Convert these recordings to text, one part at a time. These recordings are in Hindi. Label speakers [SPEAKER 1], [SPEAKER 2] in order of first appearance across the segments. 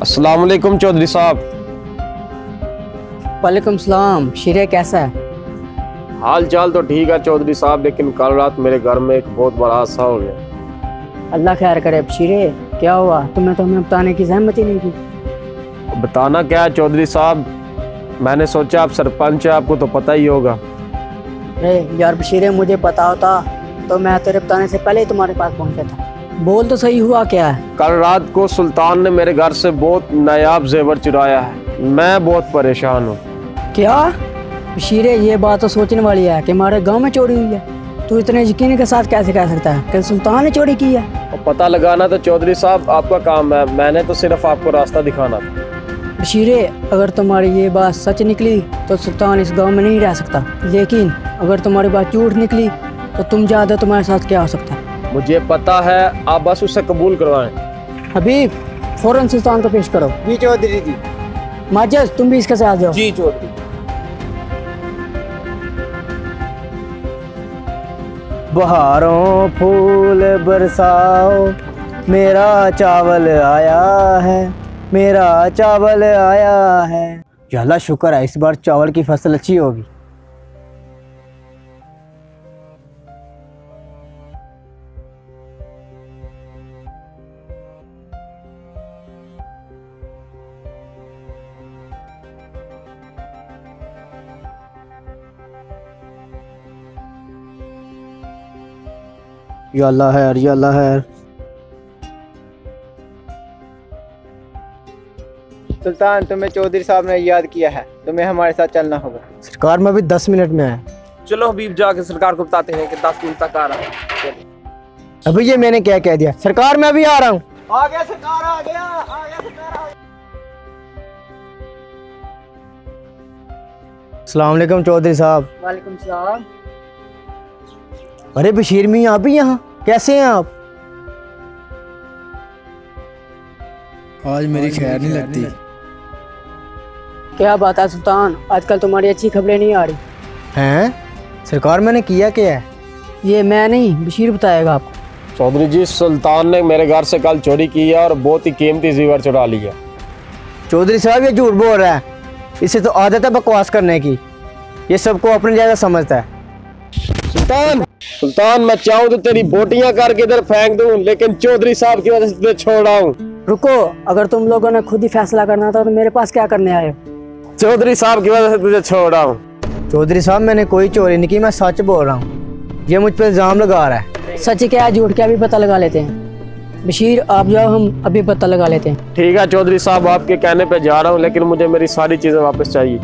[SPEAKER 1] अस्सलाम वालेकुम चौधरी साहब।
[SPEAKER 2] वालेकुम सलाम। शीरे कैसा है?
[SPEAKER 1] हाल चाल तो ठीक है चौधरी साहब, लेकिन कल रात मेरे घर में एक बहुत बड़ा हादसा हो गया।
[SPEAKER 2] अल्लाह खैर करे। शीरे क्या हुआ? तुमने तो हमें बताने की जहमत ही नहीं की।
[SPEAKER 1] बताना क्या है चौधरी साहब, मैंने सोचा आप सरपंच है, आपको तो पता ही होगा।
[SPEAKER 2] अरे यार बशीरे, मुझे पता होता तो मैं तेरे बताने से पहले ही तुम्हारे पास पहुंचा था। बोल तो सही, हुआ क्या है?
[SPEAKER 1] कल रात को सुल्तान ने मेरे घर से बहुत नायाब जेवर चुराया है, मैं बहुत परेशान हूँ।
[SPEAKER 2] क्या बशीरे, ये बात तो सोचने वाली है कि हमारे गांव में चोरी हुई है। तू इतने यकीन के साथ कैसे कह सकता है कि सुल्तान ने चोरी की है?
[SPEAKER 1] और पता लगाना तो चौधरी साहब आपका काम है, मैंने तो सिर्फ आपको रास्ता दिखाना था।
[SPEAKER 2] बशीरे, अगर तुम्हारी ये बात सच निकली तो सुल्तान इस गांव में नहीं रह सकता, लेकिन अगर तुम्हारी बात झूठ निकली तो तुम जानते हो तुम्हारे साथ क्या हो सकता है।
[SPEAKER 1] मुझे पता है, आप बस उसे कबूल करवाएं।
[SPEAKER 2] हबीब, फौरन सुल्तान को पेश करो।
[SPEAKER 3] जी चौधरी जी।
[SPEAKER 2] माजिद, तुम भी इसके साथ जाओ।
[SPEAKER 3] जी चौधरी।
[SPEAKER 4] बहारों फूल बरसाओ, मेरा चावल आया है, मेरा चावल आया है। या अल्लाह शुक्र है, इस बार चावल की फसल अच्छी होगी। या अल्लाह है, या अल्लाह है।
[SPEAKER 3] सुल्तान, तुम्हें चौधरी साहब ने याद किया है, तुम्हें हमारे साथ चलना होगा।
[SPEAKER 4] सरकार में भी 10 मिनट में है।
[SPEAKER 1] चलो हबीब, जाके सरकार को बताते हैं कि 10 मिनट तक आ रहा है।
[SPEAKER 4] अभी ये मैंने क्या कह दिया? सरकार मैं भी आ रहा हूँ।
[SPEAKER 3] आ गया सरकार, आ गया, आ गया सरकार, आ गया।
[SPEAKER 4] अस्सलाम वालेकुम चौधरी साहब।
[SPEAKER 2] वालेकुम सलाम।
[SPEAKER 4] अरे बशीर मियाँ, आप भी यहाँ? कैसे हैं आप?
[SPEAKER 5] आज मेरी खैर नहीं लगती।
[SPEAKER 2] क्या बात है सुल्तान, आजकल तुम्हारी अच्छी खबरें नहीं आ रही
[SPEAKER 4] हैं? सरकार मैंने किया क्या है?
[SPEAKER 2] ये मैं नहीं, बशीर बताएगा आपको।
[SPEAKER 1] चौधरी जी, सुल्तान ने मेरे घर से कल चोरी की है और बहुत ही कीमती जेवर चुरा लिया।
[SPEAKER 4] चौधरी साहब ये झूठ बोल रहा है, इसे तो आदत है बकवास करने की, ये सबको अपनी जगह समझता है।
[SPEAKER 1] सुल्तान, मैं चाहूँ तो तेरी बोटियां करके इधर फेंक दूं, लेकिन चौधरी साहब की वजह से तुझे छोड़ आऊं।
[SPEAKER 2] रुको, अगर तुम लोगों ने खुद ही फैसला करना था तो मेरे पास क्या करने आए हो?
[SPEAKER 1] चौधरी साहब की वजह से तुझे छोड़ आऊं।
[SPEAKER 4] चौधरी साहब मैंने कोई चोरी नहीं की, मैं सच बोल रहा हूँ। ये मुझ पर इल्जाम लगा रहा है।
[SPEAKER 2] सच क्या है झूठ क्या भी पता लगा लेते हैं। बशीर आप जाओ, हम अभी पता लगा लेते हैं।
[SPEAKER 1] ठीक है चौधरी साहब, आपके कहने पे जा रहा हूँ, लेकिन मुझे मेरी सारी चीजें वापस चाहिए।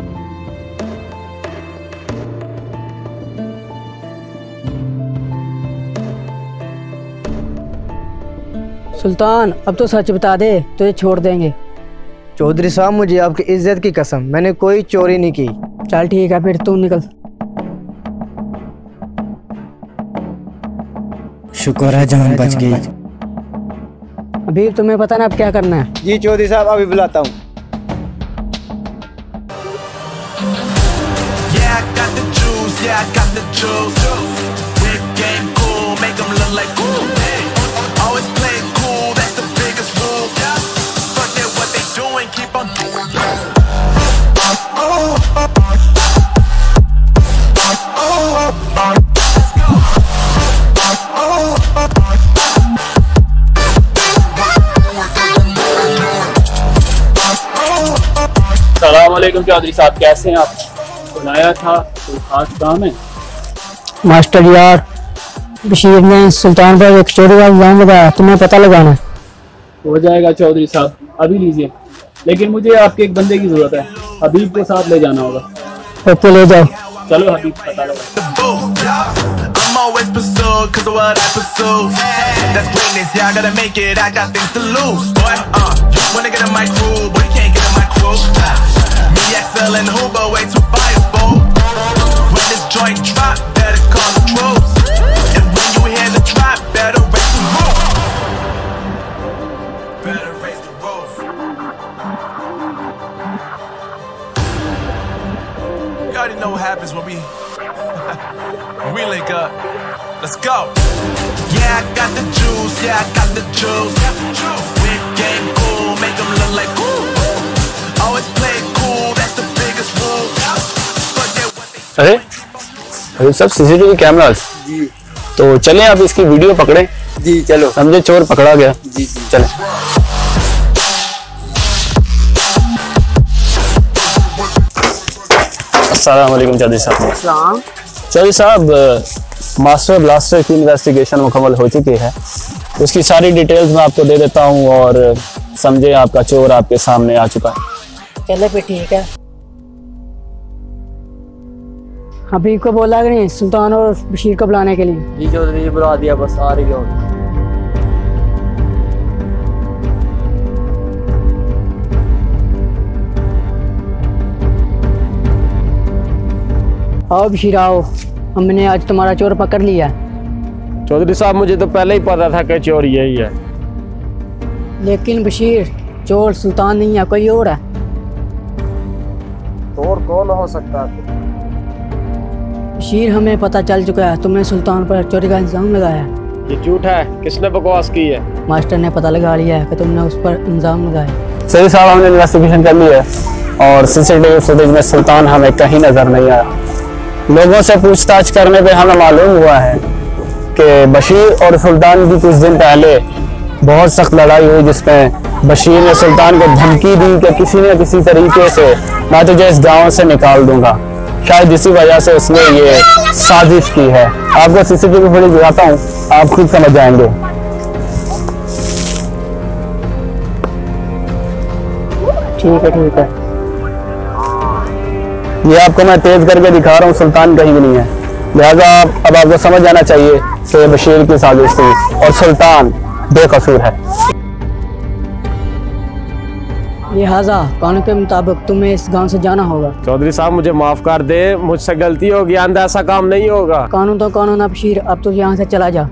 [SPEAKER 2] सुल्तान, अब तो सच बता दे, तुझे छोड़ देंगे।
[SPEAKER 4] चौधरी साहब मुझे आपकी इज्जत की कसम, मैंने कोई चोरी नहीं की।
[SPEAKER 2] चल ठीक है, फिर तू निकल।
[SPEAKER 5] शुक्र है जान बच गई।
[SPEAKER 2] अभी तुम्हें पता ना अब क्या करना है।
[SPEAKER 3] जी चौधरी साहब, अभी बुलाता हूँ।
[SPEAKER 6] अस्सलामुअलैकुम चौधरी साहब, कैसे हैं आप? बुलाया था, कोई खास काम है?
[SPEAKER 2] मास्टर यार, बशीर ने सुल्तान पर एक चोरी का इल्जाम लगाया, तुम्हें पता लगाना है।
[SPEAKER 6] हो जाएगा चौधरी साहब, अभी लीजिए, लेकिन मुझे आपके एक बंदे की जरूरत है, हबीब को साथ ले जाना होगा।
[SPEAKER 2] ओके, ले जाओ।
[SPEAKER 6] चलो हबीब, पता लगा।
[SPEAKER 7] I'm always pursued cause of what I pursue. That's greatness, yeah, I gotta make it, I got things to lose. Boy, you wanna get in my crew, but you can't get in my crew. Me, XL and Hoover, way too fireball. When this joint drop, better call the troops. And when you hear the drop, better raise the roof. Better raise the roof. You already know what happens when we link up. Let's go. Yeah, I got the juice. Yeah, I got the juice. Big game cool, make them look like ooh.
[SPEAKER 6] हबीब साहब सीसीटीवी कैमरास
[SPEAKER 3] जी
[SPEAKER 6] तो चलें आप इसकी वीडियो पकड़ें।
[SPEAKER 3] जी चलो।
[SPEAKER 6] समझे चोर पकड़ा गया।
[SPEAKER 3] जी
[SPEAKER 6] चलें। अस्सलाम वालेकुम चौधरी साहब। चौधरी साहब, मास्टर ब्लास्टर की इन्वेस्टिगेशन मुकम्मल हो चुकी है, उसकी सारी डिटेल्स मैं आपको दे देता हूँ और समझे आपका चोर आपके सामने आ चुका है।
[SPEAKER 2] चले फिर ठीक है। हबीब को बोला कि नहीं सुल्तान और बशीर को बुलाने के लिए?
[SPEAKER 3] जी चौधरी जी बुला दिया, बस आ रही हो।
[SPEAKER 2] आओ बशीर आओ, हमने आज तुम्हारा चोर पकड़ लिया।
[SPEAKER 1] चौधरी साहब मुझे तो पहले ही पता था कि चोर यही है।
[SPEAKER 2] लेकिन बशीर, चोर सुल्तान नहीं है, कोई और है।
[SPEAKER 1] चोर कौन हो सकता है?
[SPEAKER 2] बशीर, हमें पता चल चुका है तुमने सुल्तान पर चोरी का इल्जाम लगाया है।
[SPEAKER 1] ये झूठ है। किसने बकवास की है?
[SPEAKER 2] मास्टर ने पता लगा लिया है कि तुमने उस पर इल्जाम लगाया।
[SPEAKER 6] सही साहब, हमने इन्वेस्टिगेशन कर ली है और सीसीटीवी फुटेज में सुल्तान हमें कहीं नजर नहीं आया। लोगों से पूछताछ करने पे हमें मालूम हुआ है कि बशीर और सुल्तान की कुछ दिन पहले बहुत सख्त लड़ाई हुई, जिसमें बशीर ने सुल्तान को धमकी दी कि किसी न किसी तरीके से मैं तुझे इस गांव से निकाल दूंगा। शायद इसी वजह से उसने ये साजिश की है। आपको सीसीटीवी फुटेज दिखाता हूँ, आप खुद समझ जाएंगे।
[SPEAKER 2] ठीक है ठीक है।
[SPEAKER 6] ये आपको मैं तेज करके दिखा रहा हूँ, सुल्तान कहीं भी नहीं है। लिहाजा अब आपको समझ जाना चाहिए कि ये बशीर की साजिश थी और सुल्तान बेकसूर है।
[SPEAKER 2] लिहाजा कानून के मुताबिक तुम्हें इस गांव से जाना होगा।
[SPEAKER 1] चौधरी साहब मुझे माफ कर दे, मुझसे गलती हो गई, आइंदा ऐसा काम नहीं होगा।
[SPEAKER 2] कानून तो कानून है बशीर, अब तो यहाँ से चला जा।